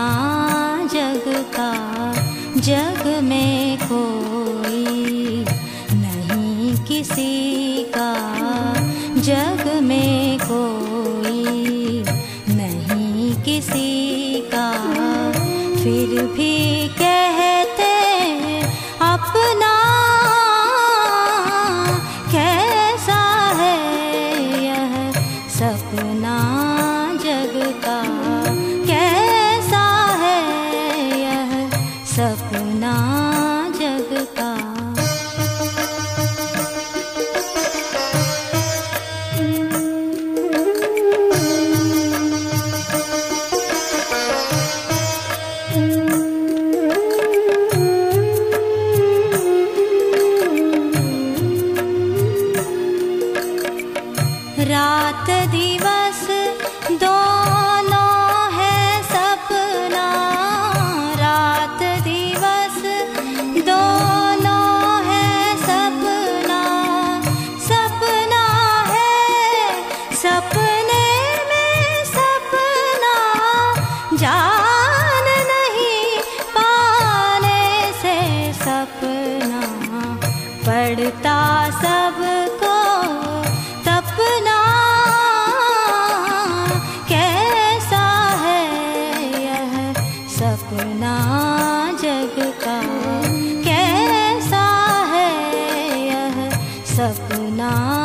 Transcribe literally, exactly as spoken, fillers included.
सपना जग का, जग में कोई नहीं किसी का, जग में कोई नहीं किसी का। फिर भी कहते अपना कैसा है यह सपना जग का, कैसा है यह सपना जग का। रात दिवस दोनों है सपना, रात दिवस दोनों है सपना, सपना है सपने में सपना, जान नहीं पाने से सपना पड़ता सबको सपना। कैसा है यह सपना जग का, कैसा है यह सपना